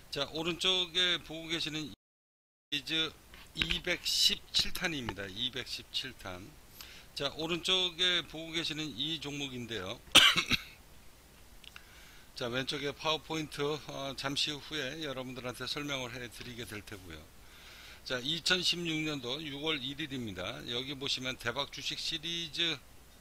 자, 오른쪽에 보고 계시는 이즈 217탄입니다. 217탄. 자, 오른쪽에 보고 계시는 이 종목인데요. 자, 왼쪽에 파워포인트 잠시 후에 여러분들한테 설명을 해 드리게 될 테고요. 자, 2016년도 6월 1일입니다. 여기 보시면 대박 주식 시리즈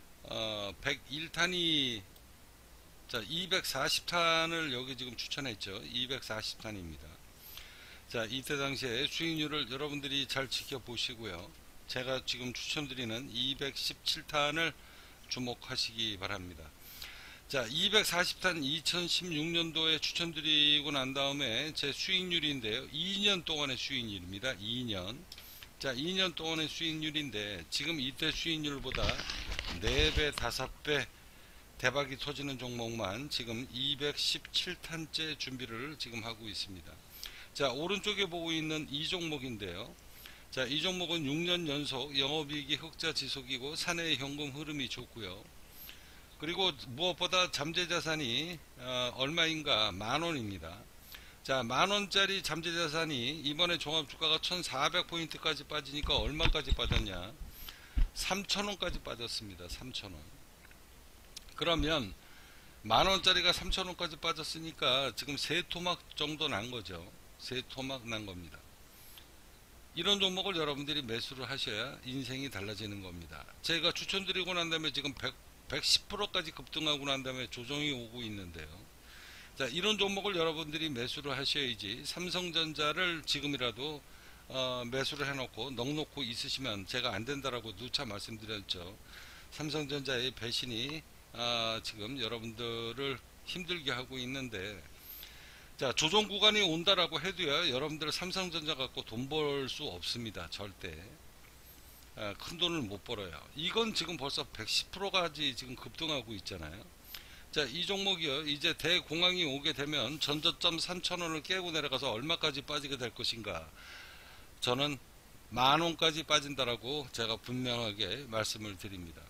101탄이 자, 240탄을 여기 지금 추천했죠. 240탄입니다. 자, 이때 당시에 수익률을 여러분들이 잘 지켜보시고요. 제가 지금 추천드리는 217탄을 주목하시기 바랍니다. 자, 240탄 2016년도에 추천드리고 난 다음에 제 수익률인데요. 2년 동안의 수익률입니다. 2년. 자, 2년 동안의 수익률인데 지금 이때 수익률보다 4배, 5배 대박이 터지는 종목만 지금 217탄째 준비를 지금 하고 있습니다. 자, 오른쪽에 보고 있는 이 종목인데요. 자, 이 종목은 6년 연속 영업이익이 흑자 지속이고 사내의 현금 흐름이 좋고요. 그리고 무엇보다 잠재자산이 얼마인가? 만원입니다. 자, 만원짜리 잠재자산이 이번에 종합주가가 1400포인트까지 빠지니까 얼마까지 빠졌냐? 3000원까지 빠졌습니다. 3000원. 그러면 만원짜리가 3000원까지 빠졌으니까 지금 세 토막 정도 난 거죠. 세 토막 난 겁니다. 이런 종목을 여러분들이 매수를 하셔야 인생이 달라지는 겁니다. 제가 추천드리고 난 다음에 지금 110%까지 급등하고 난 다음에 조정이 오고 있는데요. 자, 이런 종목을 여러분들이 매수를 하셔야지 삼성전자를 지금이라도 매수를 해놓고 넉놓고 있으시면 제가 안 된다라고 누차 말씀드렸죠. 삼성전자의 배신이 지금 여러분들을 힘들게 하고 있는데, 자, 조정 구간이 온다라고 해도요, 여러분들 삼성전자 갖고 돈 벌 수 없습니다. 절대. 큰 돈을 못 벌어요. 이건 지금 벌써 110%까지 지금 급등하고 있잖아요. 자, 이 종목이요, 이제 대공황이 오게 되면 전저점 3,000원을 깨고 내려가서 얼마까지 빠지게 될 것인가? 저는 만원까지 빠진다라고 제가 분명하게 말씀을 드립니다.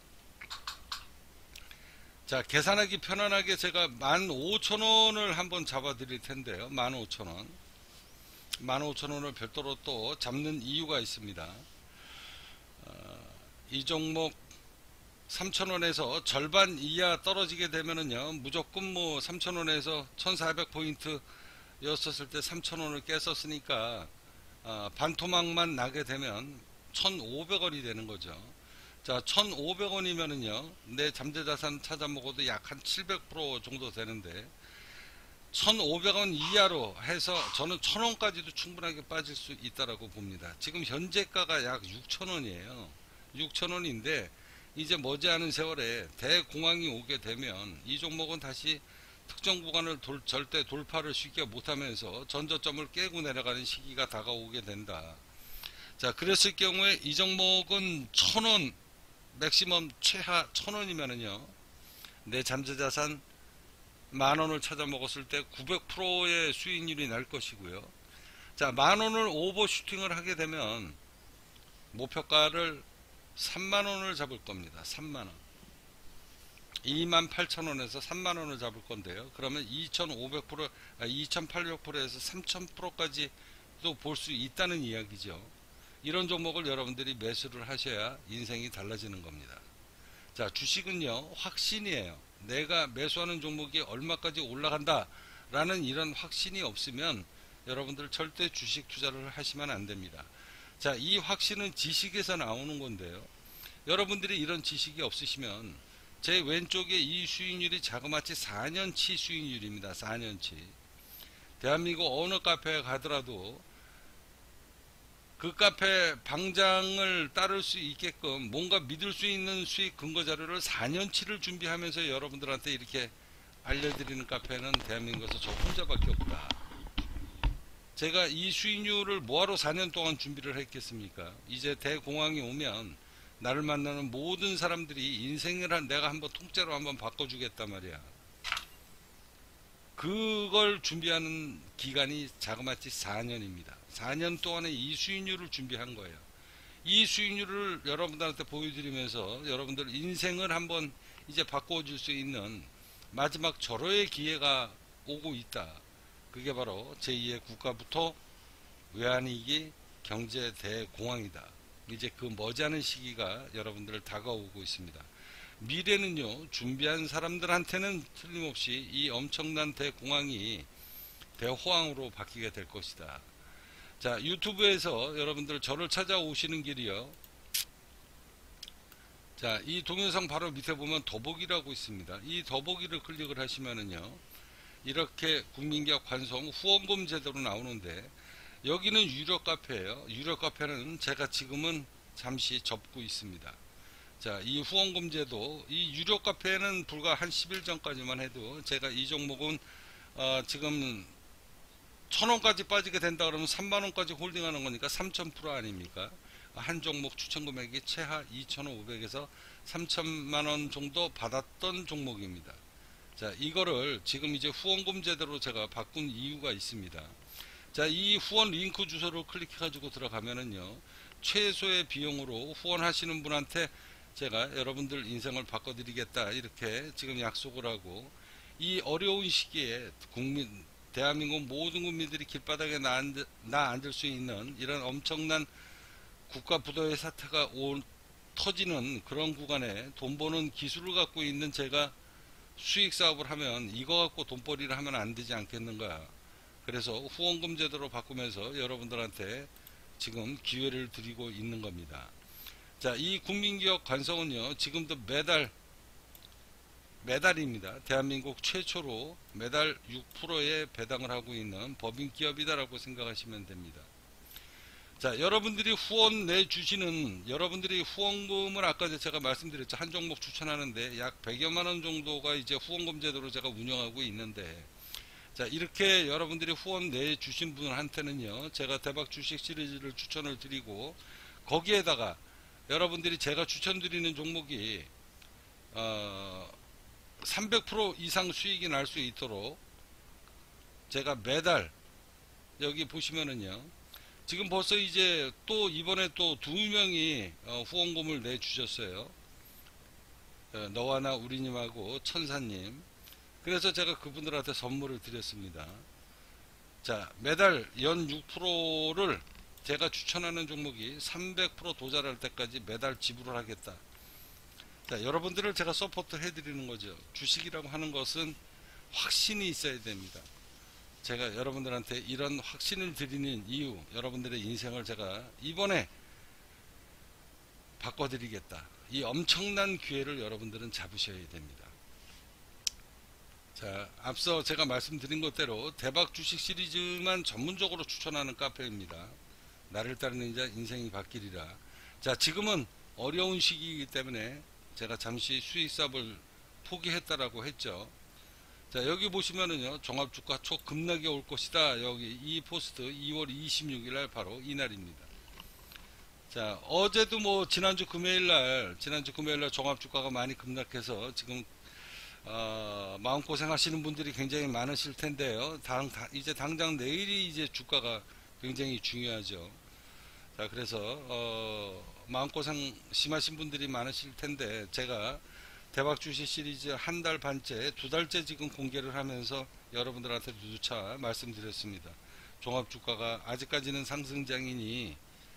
자, 계산하기 편안하게 제가 15,000원을 한번 잡아 드릴 텐데요. 15,000원. 15,000원을 별도로 또 잡는 이유가 있습니다. 이 종목 3,000원에서 절반 이하 떨어지게 되면은요, 무조건 뭐 3,000원에서 1,400포인트 였었을 때 3,000원을 깼었으니까 반토막만 나게 되면 1,500원이 되는 거죠. 자, 1,500원이면은요, 내 잠재자산 찾아 먹어도 약 한 700% 정도 되는데, 1,500원 이하로 해서 저는 1,000원까지도 충분하게 빠질 수 있다라고 봅니다. 지금 현재가가 약 6,000원이에요. 6,000원인데, 이제 머지않은 세월에 대공황이 오게 되면 이 종목은 다시 특정 구간을 절대 돌파를 쉽게 못하면서 전저점을 깨고 내려가는 시기가 다가오게 된다. 자, 그랬을 경우에 이 종목은 1,000원, 맥시멈 최하 1,000원이면은요, 내 잠재자산 만원을 찾아 먹었을 때 900%의 수익률이 날 것이고요. 자, 만원을 오버슈팅을 하게 되면 목표가를 3만원을 잡을 겁니다. 3만원. 28,000원에서 3만원을 잡을 건데요. 그러면 2,500%, 2,800%에서 3,000%까지도 볼 수 있다는 이야기죠. 이런 종목을 여러분들이 매수를 하셔야 인생이 달라지는 겁니다. 자, 주식은요, 확신이에요. 내가 매수하는 종목이 얼마까지 올라간다 라는 이런 확신이 없으면 여러분들 절대 주식 투자를 하시면 안 됩니다. 자, 이 확신은 지식에서 나오는 건데요. 여러분들이 이런 지식이 없으시면 제 왼쪽에 이 수익률이 자그마치 4년치 수익률입니다. 4년치. 대한민국 어느 카페에 가더라도 그 카페 방장을 따를 수 있게끔 뭔가 믿을 수 있는 수익 근거 자료를 4년치를 준비하면서 여러분들한테 이렇게 알려드리는 카페는 대한민국에서 저 혼자밖에 없다. 제가 이 수익률을 뭐하러 4년 동안 준비를 했겠습니까? 이제 대공황이 오면 나를 만나는 모든 사람들이 인생을 내가 한번 통째로 한번 바꿔주겠단 말이야. 그걸 준비하는 기간이 자그마치 4년입니다. 4년 동안에 이 수익률을 준비한 거예요. 이 수익률을 여러분들한테 보여드리면서 여러분들 인생을 한번 이제 바꿔줄 수 있는 마지막 절호의 기회가 오고 있다. 그게 바로 제2의 국가부터 외환위기 경제 대공황이다. 이제 그 머지않은 시기가 여러분들 다가오고 있습니다. 미래는요, 준비한 사람들한테는 틀림없이 이 엄청난 대공황이 대호황으로 바뀌게 될 것이다. 자, 유튜브에서 여러분들 저를 찾아오시는 길이요. 자, 이 동영상 바로 밑에 보면 더보기라고 있습니다. 이 더보기를 클릭을 하시면은요, 이렇게 국민기업 관성 후원금 제도로 나오는데, 여기는 유료 카페예요. 유료 카페는 제가 지금은 잠시 접고 있습니다. 자, 이 후원금 제도, 이 유료 카페는 불과 한 10일 전까지만 해도 제가 이 종목은 지금 1,000원까지 빠지게 된다 그러면 3만원까지 홀딩하는 거니까 3,000% 아닙니까? 한 종목 추천 금액이 최하 2,500에서 3천만원 정도 받았던 종목입니다. 자, 이거를 지금 이제 후원금 제대로 제가 바꾼 이유가 있습니다. 자, 이 후원 링크 주소를 클릭해 가지고 들어가면은요, 최소의 비용으로 후원하시는 분한테 제가 여러분들 인생을 바꿔드리겠다, 이렇게 지금 약속을 하고, 이 어려운 시기에 대한민국 모든 국민들이 길바닥에 앉을 수 있는 이런 엄청난 국가 부도의 사태가 터지는 그런 구간에 돈 버는 기술을 갖고 있는 제가 수익 사업을 하면 이거 갖고 돈벌이를 하면 안 되지 않겠는가. 그래서 후원금 제도로 바꾸면서 여러분들한테 지금 기회를 드리고 있는 겁니다. 자, 이 국민기업 관성은요, 지금도 매달입니다. 대한민국 최초로 매달 6%의 배당을 하고 있는 법인기업이다라고 생각하시면 됩니다. 자, 여러분들이 후원 내주시는, 여러분들이 후원금을 아까 제가 말씀드렸죠. 한 종목 추천하는데 약 100여만원 정도가 이제 후원금 제도로 제가 운영하고 있는데, 자, 이렇게 여러분들이 후원 내주신 분한테는요, 제가 대박 주식 시리즈를 추천을 드리고, 거기에다가 여러분들이 제가 추천드리는 종목이 300% 이상 수익이 날 수 있도록 제가 매달, 여기 보시면은요, 지금 벌써 이제 또 이번에 또 2명이 후원금을 내주셨어요. 너와 나 우리님하고 천사님. 그래서 제가 그분들한테 선물을 드렸습니다. 자, 매달 연 6%를 제가 추천하는 종목이 300% 도달할 때까지 매달 지불을 하겠다. 자, 여러분들을 제가 서포트 해드리는 거죠. 주식이라고 하는 것은 확신이 있어야 됩니다. 제가 여러분들한테 이런 확신을 드리는 이유, 여러분들의 인생을 제가 이번에 바꿔드리겠다. 이 엄청난 기회를 여러분들은 잡으셔야 됩니다. 자, 앞서 제가 말씀드린 것대로 대박 주식 시리즈만 전문적으로 추천하는 카페입니다. 나를 따르는 자 인생이 바뀌리라. 자, 지금은 어려운 시기이기 때문에 제가 잠시 수익 사업을 포기했다라고 했죠. 자, 여기 보시면은요, 종합주가 초급락이 올 것이다. 여기 이 포스트 2월 26일 날 바로 이날입니다. 자, 어제도 뭐 지난주 금요일 날 종합주가가 많이 급락해서 지금 마음고생 하시는 분들이 굉장히 많으실 텐데요. 이제 당장 내일이 이제 주가가 굉장히 중요하죠. 자, 그래서 마음고생 심하신 분들이 많으실 텐데, 제가 대박 주식 시리즈 한 달 반째, 2달째 지금 공개를 하면서 여러분들한테 누차 말씀드렸습니다. 종합주가가 아직까지는 상승장이니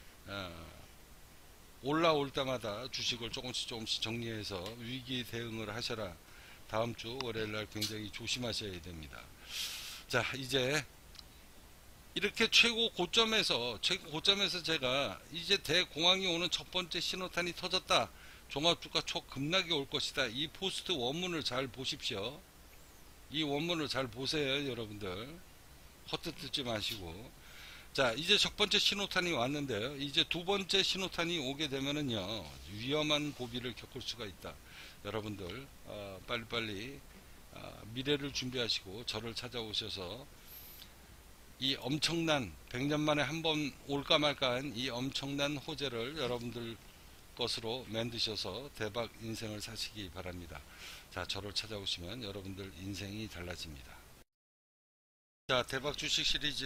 올라올 때마다 주식을 조금씩 정리해서 위기 대응을 하셔라. 다음 주 월요일날 굉장히 조심하셔야 됩니다. 자, 이제 이렇게 최고 고점에서 제가 이제 대공황이 오는 첫 번째 신호탄이 터졌다. 종합주가 초급락이 올 것이다. 이 포스트 원문을 잘 보십시오. 이 원문을 잘 보세요, 여러분들. 헛뜻 듣지 마시고. 자, 이제 첫 번째 신호탄이 왔는데요. 이제 두 번째 신호탄이 오게 되면은요, 위험한 고비를 겪을 수가 있다. 여러분들 빨리빨리 미래를 준비하시고 저를 찾아오셔서 이 엄청난 100년 만에 한 번 올까 말까한 이 엄청난 호재를 여러분들 것으로 만드셔서 대박 인생을 사시기 바랍니다. 자, 저를 찾아오시면 여러분들 인생이 달라집니다. 자, 대박 주식 시리즈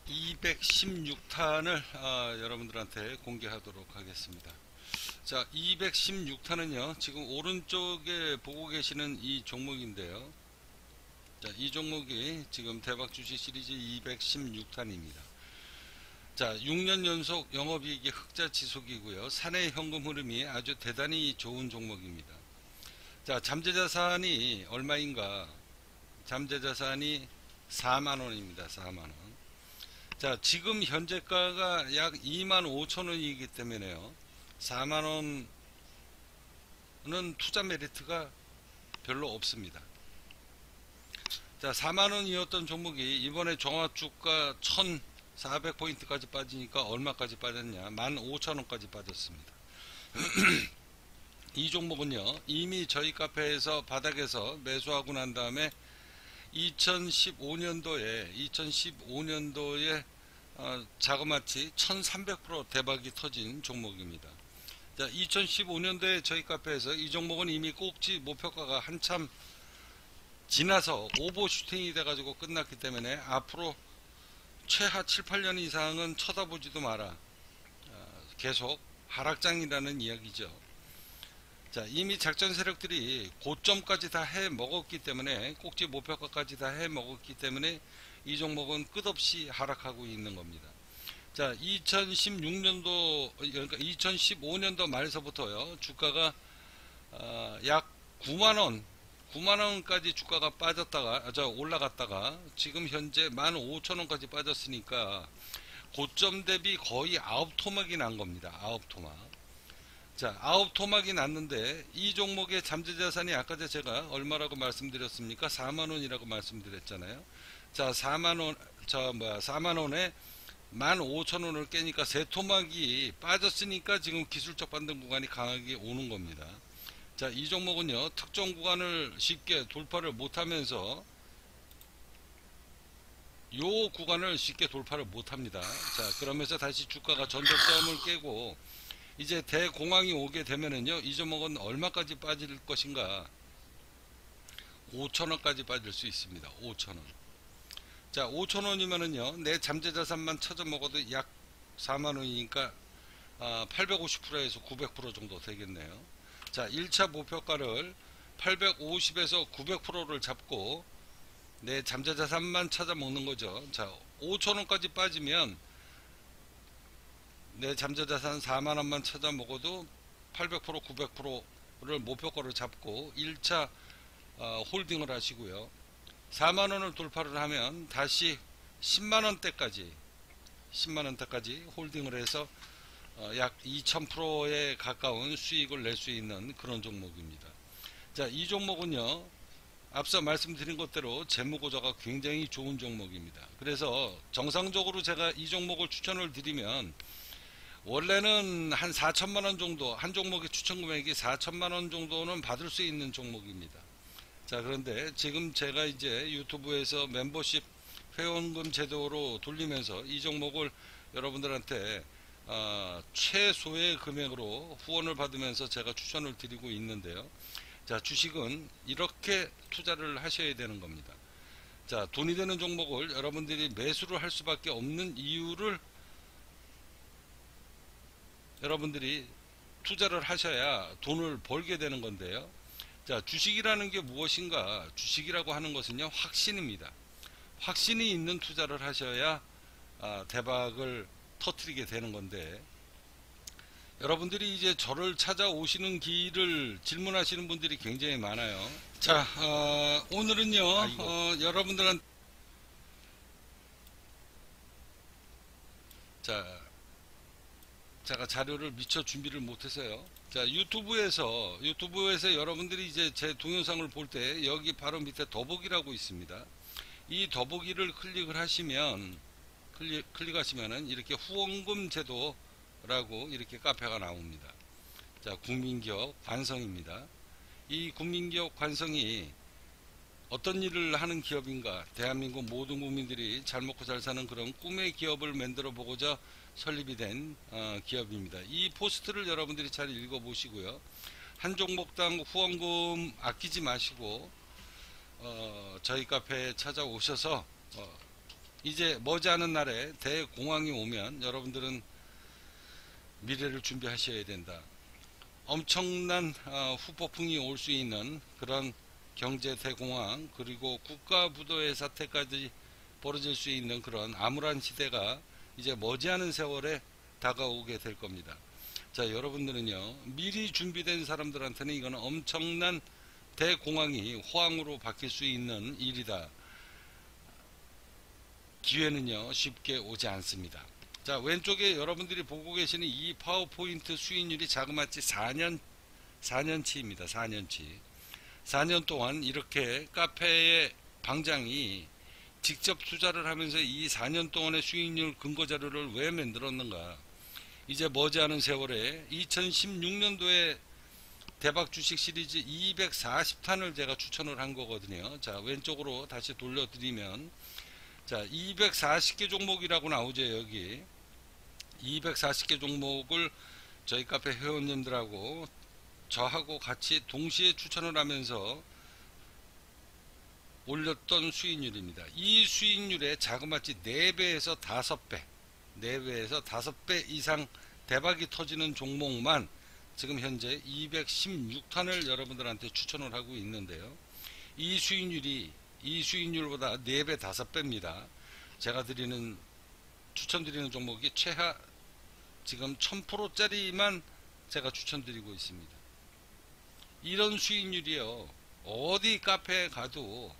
216탄을 여러분들한테 공개하도록 하겠습니다. 자, 216탄은요, 지금 오른쪽에 보고 계시는 이 종목인데요. 자, 이 종목이 지금 대박 주식 시리즈 216탄입니다. 자, 6년 연속 영업이익이 흑자 지속이고요. 사내 현금 흐름이 아주 대단히 좋은 종목입니다. 자, 잠재자산이 얼마인가? 잠재자산이 4만원입니다. 4만원. 자, 지금 현재가가 약 25,000원이기 때문에요. 4만원은 투자 메리트가 별로 없습니다. 자, 4만원이었던 종목이 이번에 종합주가 1400포인트까지 빠지니까 얼마까지 빠졌냐? 15,000원까지 빠졌습니다. 이 종목은요, 이미 저희 카페에서 바닥에서 매수하고 난 다음에 2015년도에 자그마치 1300% 대박이 터진 종목입니다. 자, 2015년도에 저희 카페에서 이 종목은 이미 꼭지 목표가가 한참 지나서 오버슈팅이 돼가지고 끝났기 때문에 앞으로 최하 7, 8년 이상은 쳐다보지도 마라. 계속 하락장이라는 이야기죠. 자, 이미 작전 세력들이 고점까지 다 해 먹었기 때문에, 꼭지 목표가까지 다 해 먹었기 때문에 이 종목은 끝없이 하락하고 있는 겁니다. 자, 2016년도, 그러니까 2015년도 말서부터요, 주가가 약 9만원까지 주가가 빠졌다가, 올라갔다가 지금 현재 15,000원까지 빠졌으니까 고점 대비 거의 9토막이 난 겁니다. 9토막. 자, 9토막이 났는데 이 종목의 잠재자산이 아까 제가 얼마라고 말씀드렸습니까? 4만원이라고 말씀드렸잖아요. 자, 4만원에 15,000원을 깨니까 세 토막이 빠졌으니까 지금 기술적 반등 구간이 강하게 오는 겁니다. 자, 이 종목은요, 특정 구간을 쉽게 돌파를 못하면서 요 구간을 쉽게 돌파를 못합니다. 자, 그러면서 다시 주가가 전저점을 깨고 이제 대공황이 오게 되면은요, 이 종목은 얼마까지 빠질 것인가? 5,000원까지 빠질 수 있습니다. 5,000원. 자, 5,000원이면은요, 내 잠재자산만 찾아 먹어도 약 4만원이니까 850%에서 900% 정도 되겠네요. 자, 1차 목표가를 850에서 900%를 잡고 내 잠재자산만 찾아 먹는 거죠. 자, 5,000원까지 빠지면 내 잠재자산 4만원만 찾아 먹어도 800%, 900%를 목표가를 잡고 1차 홀딩을 하시고요. 4만원을 돌파를 하면 다시 10만원대까지 홀딩을 해서 약 2000%에 가까운 수익을 낼 수 있는 그런 종목입니다. 자, 이 종목은요, 앞서 말씀드린 것대로 재무구조가 굉장히 좋은 종목입니다. 그래서 정상적으로 제가 이 종목을 추천을 드리면 원래는 한 4천만원 정도, 한 종목의 추천 금액이 4천만원 정도는 받을 수 있는 종목입니다. 자, 그런데 지금 제가 이제 유튜브에서 멤버십 회원금 제도로 돌리면서 이 종목을 여러분들한테 최소의 금액으로 후원을 받으면서 제가 추천을 드리고 있는데요. 자, 주식은 이렇게 투자를 하셔야 되는 겁니다. 자, 돈이 되는 종목을 여러분들이 매수를 할 수밖에 없는 이유를 여러분들이 투자를 하셔야 돈을 벌게 되는 건데요. 자, 주식이라는 게 무엇인가? 주식이라고 하는 것은요, 확신입니다. 확신이 있는 투자를 하셔야 대박을 터뜨리게 되는 건데, 여러분들이 이제 저를 찾아오시는 길을 질문하시는 분들이 굉장히 많아요. 자, 오늘은요, 여러분들한테 제가 자료를 미처 준비를 못해서요. 자, 유튜브에서 여러분들이 이제 제 동영상을 볼 때 여기 바로 밑에 더보기라고 있습니다. 이 더보기를 클릭하시면은 이렇게 후원금 제도라고 이렇게 카페가 나옵니다. 자, 국민기업 관성입니다. 이 국민기업 관성이 어떤 일을 하는 기업인가? 대한민국 모든 국민들이 잘 먹고 잘 사는 그런 꿈의 기업을 만들어 보고자 설립이 된 기업입니다. 이 포스트를 여러분들이 잘 읽어보시고요. 한 종목당 후원금 아끼지 마시고 저희 카페에 찾아오셔서 이제 머지않은 날에 대공황이 오면 여러분들은 미래를 준비하셔야 된다. 엄청난 후폭풍이 올 수 있는 그런 경제 대공황 그리고 국가부도의 사태까지 벌어질 수 있는 그런 암울한 시대가 이제 머지않은 세월에 다가오게 될 겁니다. 자, 여러분들은요, 미리 준비된 사람들한테는 이거는 엄청난 대공황이 호황으로 바뀔 수 있는 일이다. 기회는요 쉽게 오지 않습니다. 자, 왼쪽에 여러분들이 보고 계시는 이 파워포인트 수익률이 자그마치 4년치입니다. 4년치. 4년 동안 이렇게 카페의 방장이 직접 투자를 하면서 이 4년 동안의 수익률 근거 자료를 왜 만들었는가? 이제 머지않은 세월에 2016년도에 대박 주식 시리즈 240탄을 제가 추천을 한 거거든요. 자, 왼쪽으로 다시 돌려드리면, 자, 240개 종목이라고 나오죠. 여기 240개 종목을 저희 카페 회원님들하고 저하고 같이 동시에 추천을 하면서 올렸던 수익률입니다. 이 수익률에 자그마치 4배에서 5배, 4배에서 5배 이상 대박이 터지는 종목만 지금 현재 216탄을 여러분들한테 추천을 하고 있는데요. 이 수익률보다 4배, 5배입니다. 제가 추천드리는 종목이 최하 지금 1000%짜리만 제가 추천드리고 있습니다. 이런 수익률이요, 어디 카페에 가도,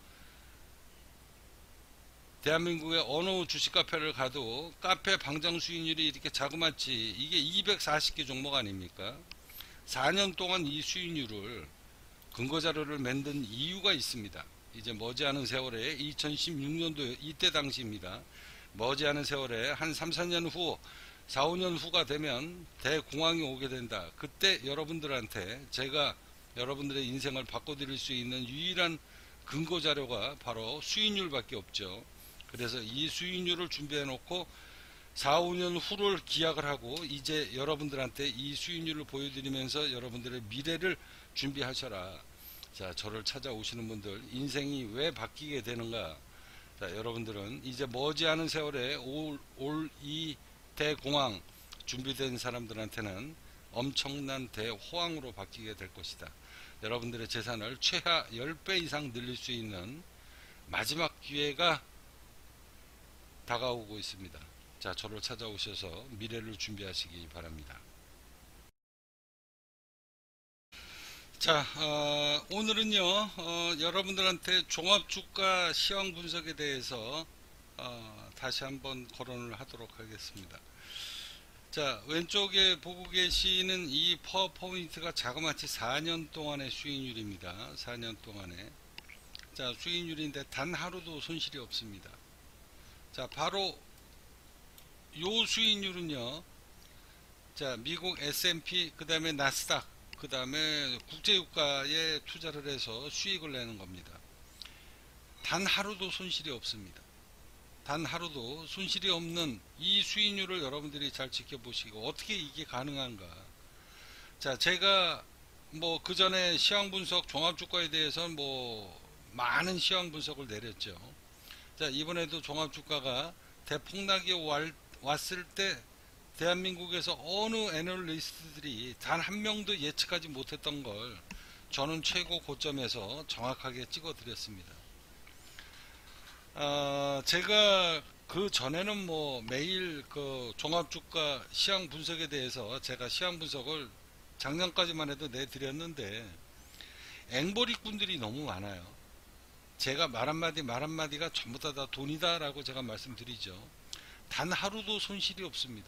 대한민국의 어느 주식 카페를 가도 카페 방장 수익률이 이렇게 자그마치, 이게 240개 종목 아닙니까? 4년 동안 이 수익률을 근거자료를 만든 이유가 있습니다. 이제 머지않은 세월에 2016년도 이때 당시입니다. 머지않은 세월에 한 3, 4년 후, 4, 5년 후가 되면 대공황이 오게 된다. 그때 여러분들한테 제가 여러분들의 인생을 바꿔드릴 수 있는 유일한 근거자료가 바로 수익률밖에 없죠. 그래서 이 수익률을 준비해 놓고 4, 5년 후를 기약을 하고 이제 여러분들한테 이 수익률을 보여드리면서 여러분들의 미래를 준비하셔라. 자, 저를 찾아오시는 분들 인생이 왜 바뀌게 되는가? 자, 여러분들은 이제 머지않은 세월에 올 이 대공황 준비된 사람들한테는 엄청난 대호황으로 바뀌게 될 것이다. 여러분들의 재산을 최하 10배 이상 늘릴 수 있는 마지막 기회가 다가오고 있습니다. 자, 저를 찾아오셔서 미래를 준비하시기 바랍니다. 자, 오늘은요, 여러분들한테 종합주가 시황 분석에 대해서 다시 한번 거론을 하도록 하겠습니다. 자, 왼쪽에 보고 계시는 이 파워포인트가 자그마치 4년 동안의 수익률입니다. 4년 동안에. 자, 수익률인데 단 하루도 손실이 없습니다. 자, 바로 요 수익률은요, 자, 미국 S&P, 그 다음에 나스닥, 그 다음에 국제유가에 투자를 해서 수익을 내는 겁니다. 단 하루도 손실이 없습니다. 단 하루도 손실이 없는 이 수익률을 여러분들이 잘 지켜보시고 어떻게 이게 가능한가? 자, 제가 뭐 그 전에 시황 분석 종합주가에 대해서는 뭐 많은 시황 분석을 내렸죠. 자, 이번에도 종합주가가 대폭락이 왔을 때 대한민국에서 어느 애널리스트들이 단 한 명도 예측하지 못했던 걸 저는 최고 고점에서 정확하게 찍어 드렸습니다. 제가 그 전에는 뭐 매일 그 종합주가 시황 분석에 대해서 제가 시황 분석을 작년까지만 해도 내드렸는데 앵벌이꾼들이 너무 많아요. 제가 말 한마디가 전부 다 돈이다 라고 제가 말씀드리죠. 단 하루도 손실이 없습니다.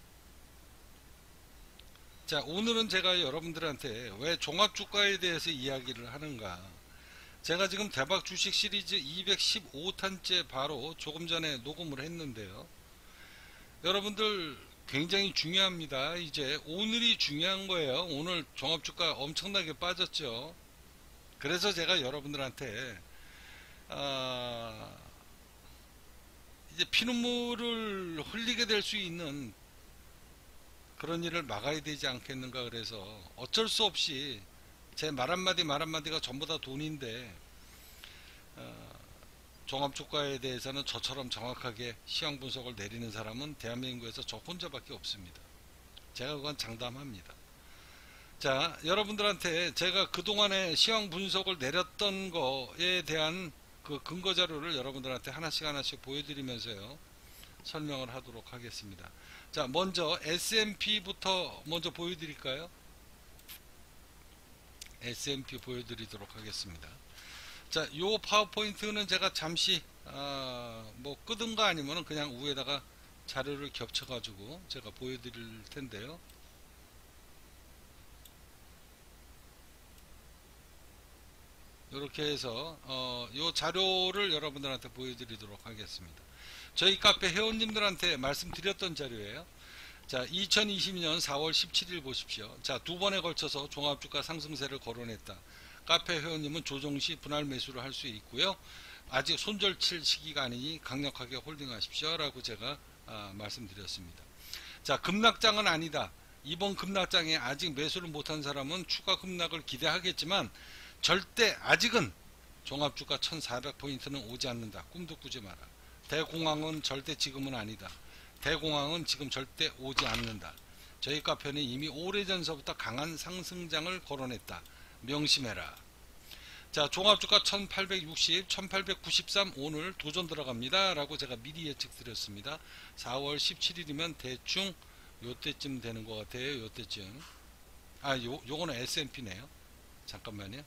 자, 오늘은 제가 여러분들한테 왜 종합주가에 대해서 이야기를 하는가? 제가 지금 대박 주식 시리즈 215탄째 바로 조금 전에 녹음을 했는데요. 여러분들 굉장히 중요합니다. 이제 오늘이 중요한 거예요. 오늘 종합주가 엄청나게 빠졌죠. 그래서 제가 여러분들한테 이제 피눈물을 흘리게 될 수 있는 그런 일을 막아야 되지 않겠는가. 그래서 어쩔 수 없이 제 말 한마디가 전부 다 돈인데 종합주가에 대해서는 저처럼 정확하게 시황 분석을 내리는 사람은 대한민국에서 저 혼자밖에 없습니다. 제가 그건 장담합니다. 자, 여러분들한테 제가 그동안에 시황 분석을 내렸던 거에 대한 그 근거 자료를 여러분들한테 하나씩 하나씩 보여드리면서요, 설명을 하도록 하겠습니다. 자, 먼저 S&P부터 먼저 보여드릴까요? S&P 보여드리도록 하겠습니다. 자, 요 파워포인트는 제가 잠시 뭐 끄든가 아니면은 그냥 위에다가 자료를 겹쳐가지고 제가 보여드릴 텐데요. 이렇게 해서 요 자료를 여러분들한테 보여드리도록 하겠습니다. 저희 카페 회원님들한테 말씀드렸던 자료예요. 자, 2022년 4월 17일 보십시오. 자, 두 번에 걸쳐서 종합주가 상승세를 거론했다. 카페 회원님은 조정시 분할 매수를 할 수 있고요. 아직 손절칠 시기가 아니니 강력하게 홀딩하십시오 라고 제가 말씀드렸습니다. 자, 급락장은 아니다. 이번 급락장에 아직 매수를 못한 사람은 추가 급락을 기대하겠지만 절대 아직은 종합주가 1400포인트는 오지 않는다. 꿈도 꾸지 마라. 대공황은 절대 지금은 아니다. 대공황은 지금 절대 오지 않는다. 저희 카페는 이미 오래전서부터 강한 상승장을 거론했다. 명심해라. 자, 종합주가 1860, 1893 오늘 도전 들어갑니다 라고 제가 미리 예측 드렸습니다. 4월 17일이면 대충 요때쯤 되는 것 같아요. 요때쯤. 요거는 S&P네요. 잠깐만요.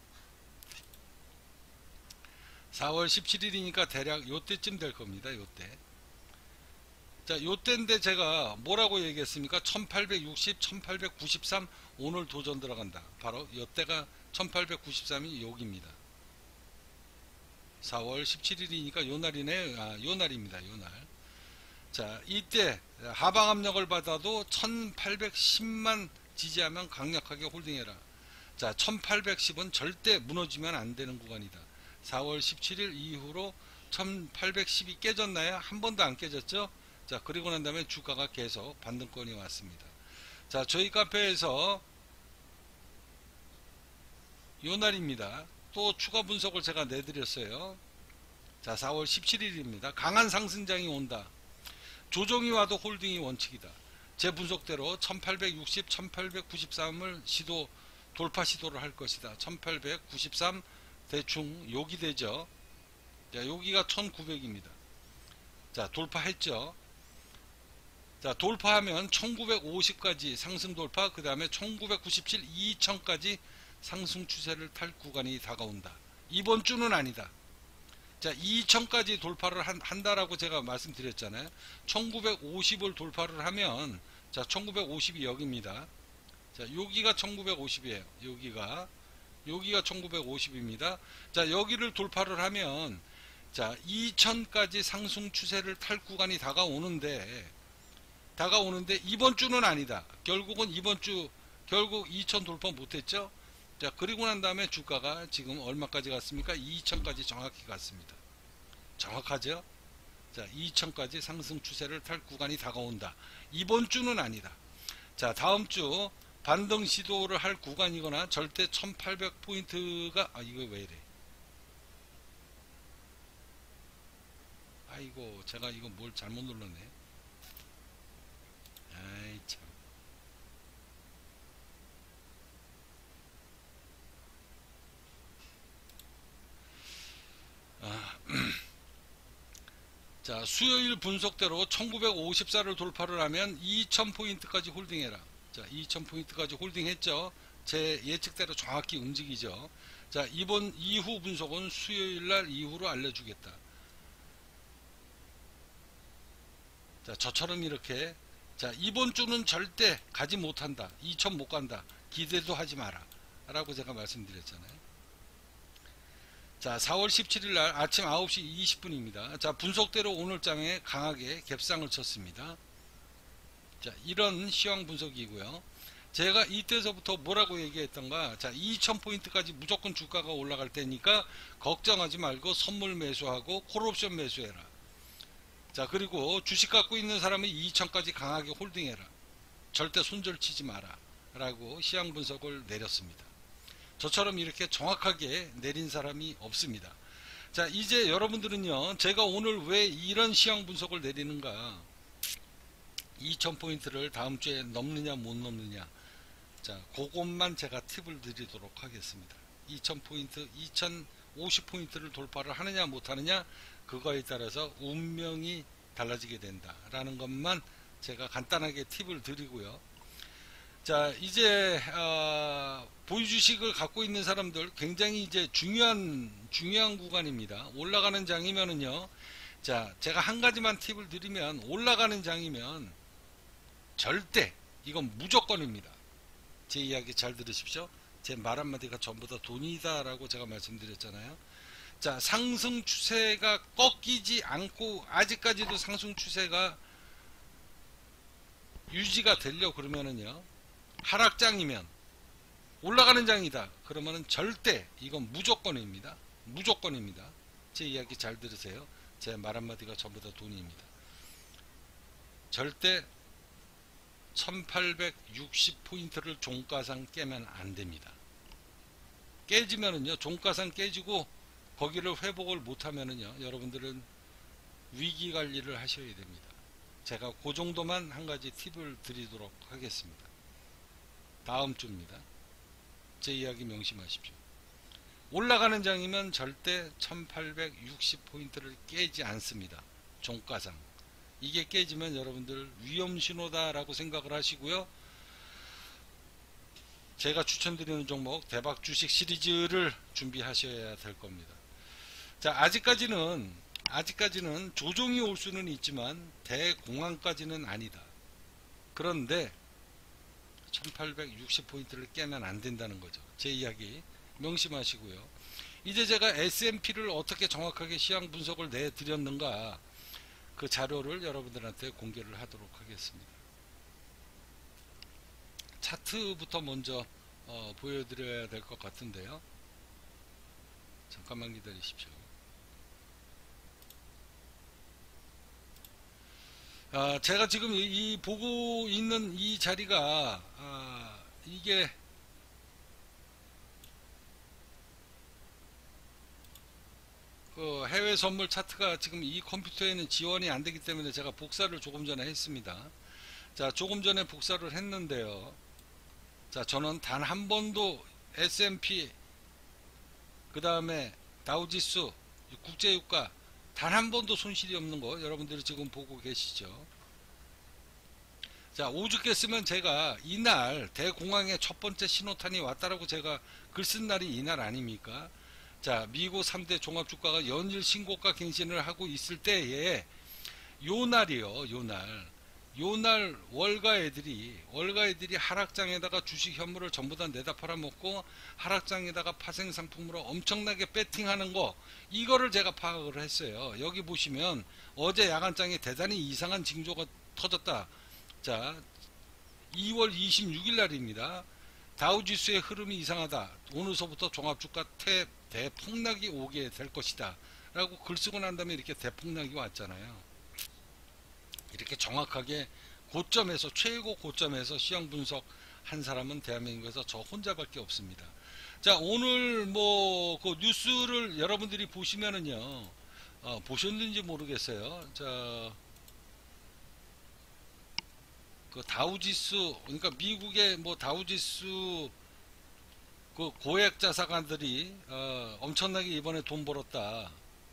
4월 17일이니까 대략 요때쯤 될 겁니다. 요때. 자, 요때인데 제가 뭐라고 얘기했습니까? 1860, 1893 오늘 도전 들어간다. 바로 요때가 1893이 여기입니다. 4월 17일이니까 요날이네. 요날입니다. 요날. 자, 이때 하방 압력을 받아도 1810만 지지하면 강력하게 홀딩해라. 자, 1810은 절대 무너지면 안 되는 구간이다. 4월 17일 이후로 1810이 깨졌나요? 한 번도 안 깨졌죠? 자, 그리고 난 다음에 주가가 계속 반등권이 왔습니다. 자, 저희 카페에서 요 날입니다. 또 추가 분석을 제가 내드렸어요. 자, 4월 17일입니다. 강한 상승장이 온다. 조정이 와도 홀딩이 원칙이다. 제 분석대로 1860, 1893을 돌파 시도를 할 것이다. 1893 대충 여기 되죠. 자, 여기가 1900입니다. 자, 돌파했죠. 자, 돌파하면 1950까지 상승 돌파, 그 다음에 1997, 2000까지 상승 추세를 탈 구간이 다가온다. 이번 주는 아니다. 자, 2000까지 돌파를 한다라고 제가 말씀드렸잖아요. 1950을 돌파를 하면, 자, 1950이 여기입니다. 자, 여기가 1950이에요. 여기가 1950입니다. 자, 여기를 돌파를 하면, 자, 2000까지 상승 추세를 탈 구간이 다가오는데 이번 주는 아니다. 결국은 이번 주 결국 2000 돌파 못했죠. 자, 그리고 난 다음에 주가가 지금 얼마까지 갔습니까? 2000까지 정확히 갔습니다. 정확하죠? 자, 2000까지 상승 추세를 탈 구간이 다가온다. 이번 주는 아니다. 자, 다음 주 반등 시도를 할 구간이거나 절대 1800포인트가 이거 왜 이래? 아이고, 제가 이거 뭘 잘못 눌렀네. 아이 참. 자, 수요일 분석대로 1954를 돌파를 하면 2000포인트까지 홀딩해라. 자, 2000포인트까지 홀딩했죠. 제 예측대로 정확히 움직이죠. 자, 이번 이후 분석은 수요일날 이후로 알려주겠다. 자, 저처럼 이렇게, 자, 이번 주는 절대 가지 못한다. 2000 못 간다. 기대도 하지 마라. 라고 제가 말씀드렸잖아요. 자, 4월 17일 날 아침 9시 20분입니다. 자, 분석대로 오늘장에 강하게 갭상을 쳤습니다. 자, 이런 시황 분석이고요. 제가 이때서부터 뭐라고 얘기했던가? 자, 2000포인트까지 무조건 주가가 올라갈 테니까 걱정하지 말고 선물 매수하고 콜옵션 매수해라. 자, 그리고 주식 갖고 있는 사람은 2000까지 강하게 홀딩해라. 절대 손절 치지 마라. 라고 시황 분석을 내렸습니다. 저처럼 이렇게 정확하게 내린 사람이 없습니다. 자, 이제 여러분들은요, 제가 오늘 왜 이런 시황 분석을 내리는가? 2000포인트를 다음 주에 넘느냐 못 넘느냐. 자, 그것만 제가 팁을 드리도록 하겠습니다. 2000포인트, 2050포인트를 돌파를 하느냐 못하느냐, 그거에 따라서 운명이 달라지게 된다라는 것만 제가 간단하게 팁을 드리고요. 자, 이제 보유주식을 갖고 있는 사람들 굉장히 이제 중요한 구간입니다. 올라가는 장이면은요. 자, 제가 한 가지만 팁을 드리면, 올라가는 장이면 절대, 이건 무조건입니다. 제 이야기 잘 들으십시오. 제 말 한마디가 전부 다 돈이다 라고 제가 말씀드렸잖아요. 자, 상승 추세가 꺾이지 않고 아직까지도 상승 추세가 유지가 되려 그러면은요, 하락장이면, 올라가는 장이다 그러면은 절대, 이건 무조건입니다. 무조건입니다. 제 이야기 잘 들으세요. 제 말 한마디가 전부 다 돈입니다. 절대 1860포인트를 종가상 깨면 안됩니다. 깨지면은요, 종가상 깨지고 거기를 회복을 못하면은요, 여러분들은 위기관리를 하셔야 됩니다. 제가 그 정도만 한 가지 팁을 드리도록 하겠습니다. 다음 주입니다. 제 이야기 명심하십시오. 올라가는 장이면 절대 1860포인트를 깨지 않습니다. 종가상. 이게 깨지면 여러분들 위험신호다 라고 생각을 하시고요. 제가 추천드리는 종목 대박 주식 시리즈를 준비하셔야 될 겁니다. 자, 아직까지는 조정이 올 수는 있지만 대공황까지는 아니다. 그런데 1860포인트를 깨면 안 된다는 거죠. 제 이야기 명심하시고요. 이제 제가 S&P를 어떻게 정확하게 시황 분석을 내드렸는가, 그 자료를 여러분들한테 공개를 하도록 하겠습니다. 차트부터 먼저 보여드려야 될 것 같은데요. 잠깐만 기다리십시오. 제가 지금 이 보고 있는 이 자리가 이게 그 해외 선물 차트가 지금 이 컴퓨터에는 지원이 안 되기 때문에 제가 복사를 조금 전에 했습니다. 자, 조금 전에 복사를 했는데요. 자, 저는 단 한 번도 S&P, 그 다음에 다우지수, 국제유가 단 한 번도 손실이 없는 거 여러분들이 지금 보고 계시죠. 자, 오죽했으면 제가 이날 대공황의 첫 번째 신호탄이 왔다라고 제가 글 쓴 날이 이날 아닙니까? 자, 미국 3대 종합주가가 연일 신고가 갱신을 하고 있을 때에 요 날이요, 요날 월가 애들이 하락장에다가 주식 현물을 전부 다 내다 팔아먹고 하락장에다가 파생상품으로 엄청나게 배팅하는 거, 이거를 제가 파악을 했어요. 여기 보시면 어제 야간장에 대단히 이상한 징조가 터졌다. 자, 2월 26일 날입니다. 다우지수의 흐름이 이상하다. 오늘서부터 종합주가 대폭락이 오게 될 것이다 라고 글 쓰고 난 다음에 이렇게 대폭락이 왔잖아요. 이렇게 정확하게 고점에서, 최고 고점에서 시황 분석 한 사람은 대한민국에서 저 혼자밖에 없습니다. 자, 오늘 뭐 그 뉴스를 여러분들이 보시면은요, 보셨는지 모르겠어요. 자, 그 다우지수, 그러니까 미국의 뭐 다우지수 그 고액 자산가들이 엄청나게 이번에 돈 벌었다.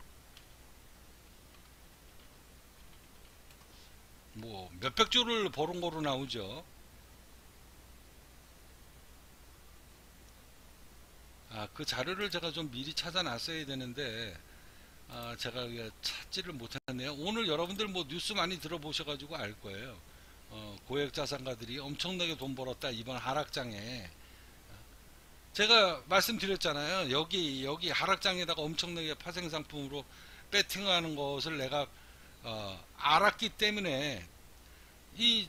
뭐 몇백 조를 벌은 거로 나오죠. 그 자료를 제가 좀 미리 찾아놨어야 되는데 제가 찾지를 못했네요. 오늘 여러분들 뭐 뉴스 많이 들어보셔가지고 알 거예요. 고액 자산가들이 엄청나게 돈 벌었다 이번 하락장에. 제가 말씀드렸잖아요. 여기 하락장에다가 엄청나게 파생상품으로 배팅하는 것을 내가 알았기 때문에 이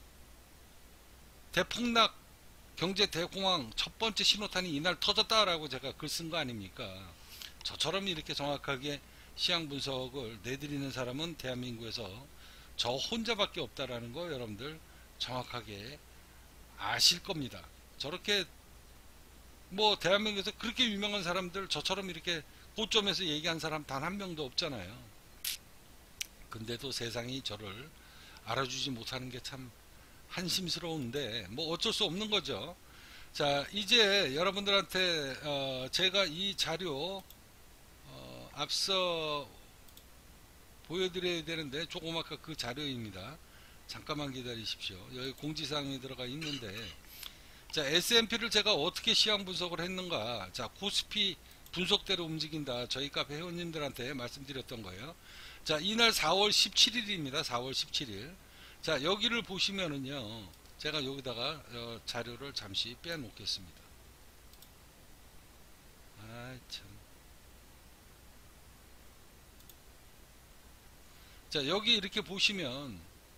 대폭락 경제 대공황 첫 번째 신호탄이 이날 터졌다라고 제가 글 쓴 거 아닙니까? 저처럼 이렇게 정확하게 시황 분석을 내드리는 사람은 대한민국에서 저 혼자밖에 없다라는 거 여러분들 정확하게 아실 겁니다. 저렇게 뭐 대한민국에서 그렇게 유명한 사람들, 저처럼 이렇게 고점에서 얘기한 사람 단 한 명도 없잖아요. 근데도 세상이 저를 알아주지 못하는 게 참 한심스러운데 뭐 어쩔 수 없는 거죠. 자, 이제 여러분들한테 제가 이 자료 앞서 보여드려야 되는데 조금 아까 그 자료입니다. 잠깐만 기다리십시오. 여기 공지사항이 들어가 있는데, 자, S&P를 제가 어떻게 시황 분석을 했는가. 자, 코스피 분석대로 움직인다. 저희 카페 회원님들한테 말씀드렸던 거예요. 자, 이날 4월 17일입니다. 4월 17일. 자, 여기를 보시면은요, 제가 여기다가 자료를 잠시 빼놓겠습니다. 아, 참. 자, 여기 이렇게 보시면,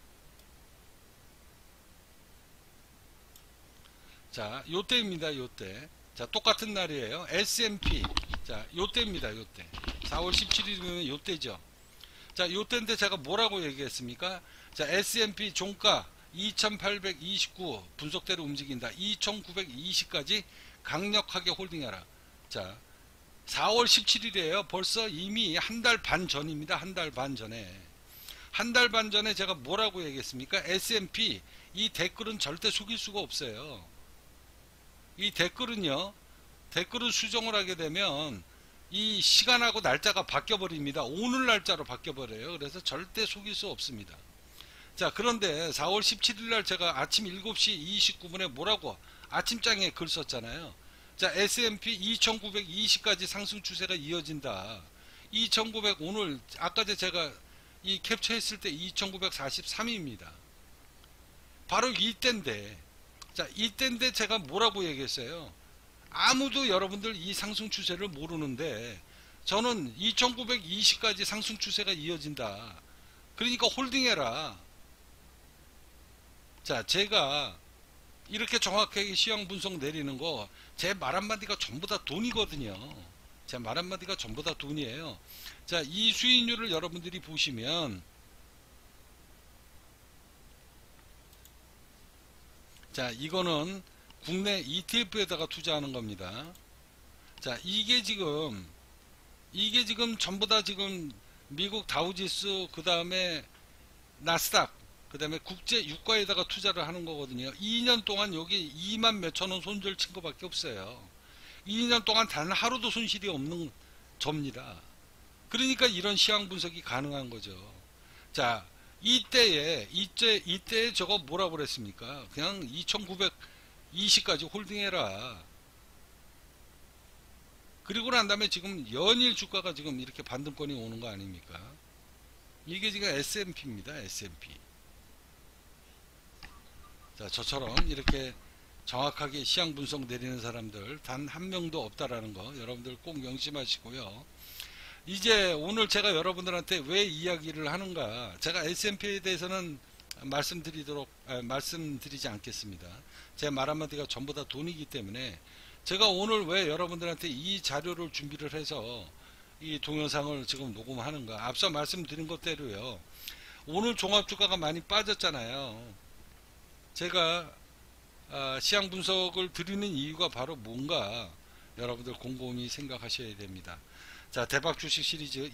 자, 요때입니다. 요때. 자, 똑같은 날이에요. S&P. 자, 요때입니다. 요때. 4월 17일이면 요때죠. 자, 요때인데 제가 뭐라고 얘기했습니까? 자, S&P 종가 2829 분석대로 움직인다. 2920까지 강력하게 홀딩하라. 자, 4월 17일이에요. 벌써 이미 한 달 반 전입니다. 한 달 반 전에. 한 달 반 전에 제가 뭐라고 얘기했습니까? S&P 이 댓글은 절대 속일 수가 없어요. 이 댓글은 수정을 하게 되면 이 시간하고 날짜가 바뀌어 버립니다. 오늘 날짜로 바뀌어 버려요. 그래서 절대 속일 수 없습니다. 자, 그런데 4월 17일 날 제가 아침 7시 29분에 뭐라고 아침장에 글 썼잖아요. 자, S&P 2920까지 상승 추세가 이어진다. 2900 오늘 아까 제가 이 캡처했을 때 2943입니다. 바로 이때인데, 자, 이때인데 제가 뭐라고 얘기했어요? 아무도 여러분들 이 상승 추세를 모르는데 저는 2920까지 상승 추세가 이어진다. 그러니까 홀딩해라. 자, 제가 이렇게 정확하게 시황 분석 내리는 거 제 말 한마디가 전부 다 돈이거든요. 제 말 한마디가 전부 다 돈이에요. 자, 이 수익률을 여러분들이 보시면, 자, 이거는 국내 ETF에다가 투자하는 겁니다. 자, 이게 지금 전부 다 지금 미국 다우지수, 그 다음에 나스닥, 그 다음에 국제 유가에다가 투자를 하는 거거든요. 2년 동안 여기 2만 몇천 원 손절 친 거밖에 없어요. 2년 동안 단 하루도 손실이 없는 접니다. 그러니까 이런 시황 분석이 가능한 거죠. 자, 이때에 저거 뭐라고 그랬습니까? 그냥 2920까지 홀딩해라. 그리고 난 다음에 지금 연일 주가가 지금 이렇게 반등권이 오는 거 아닙니까? 이게 지금 S&P입니다. S&P. 자, 저처럼 이렇게 정확하게 시황 분석 내리는 사람들 단 한 명도 없다라는 거 여러분들 꼭 명심하시고요. 이제 오늘 제가 여러분들한테 왜 이야기를 하는가? 제가 S&P에 대해서는 말씀드리지 않겠습니다. 제 말 한마디가 전부 다 돈이기 때문에 제가 오늘 왜 여러분들한테 이 자료를 준비를 해서 이 동영상을 지금 녹음하는가? 앞서 말씀드린 것대로요. 오늘 종합주가가 많이 빠졌잖아요. 제가 시황 분석을 드리는 이유가 바로 뭔가 여러분들 곰곰이 생각하셔야 됩니다. 자, 대박 주식 시리즈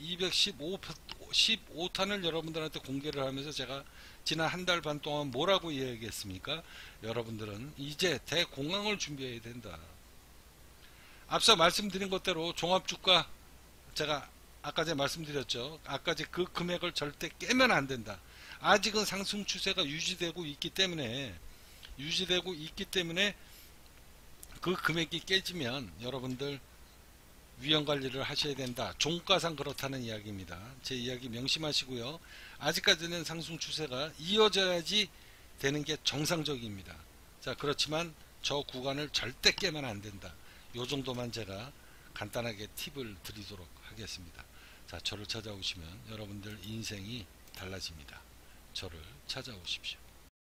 215탄을 여러분들한테 공개를 하면서 제가 지난 한 달 반 동안 뭐라고 이야기했습니까? 여러분들은 이제 대공황을 준비해야 된다. 앞서 말씀드린 것대로 종합주가 제가 아까 전에 말씀드렸죠. 아까 그 금액을 절대 깨면 안 된다. 아직은 상승 추세가 유지되고 있기 때문에 그 금액이 깨지면 여러분들 위험관리를 하셔야 된다. 종가상 그렇다는 이야기입니다. 제 이야기 명심하시고요. 아직까지는 상승 추세가 이어져야지 되는 게 정상적입니다. 자, 그렇지만 저 구간을 절대 깨면 안 된다. 요 정도만 제가 간단하게 팁을 드리도록 하겠습니다. 자, 저를 찾아오시면 여러분들 인생이 달라집니다. 저를 찾아오십시오.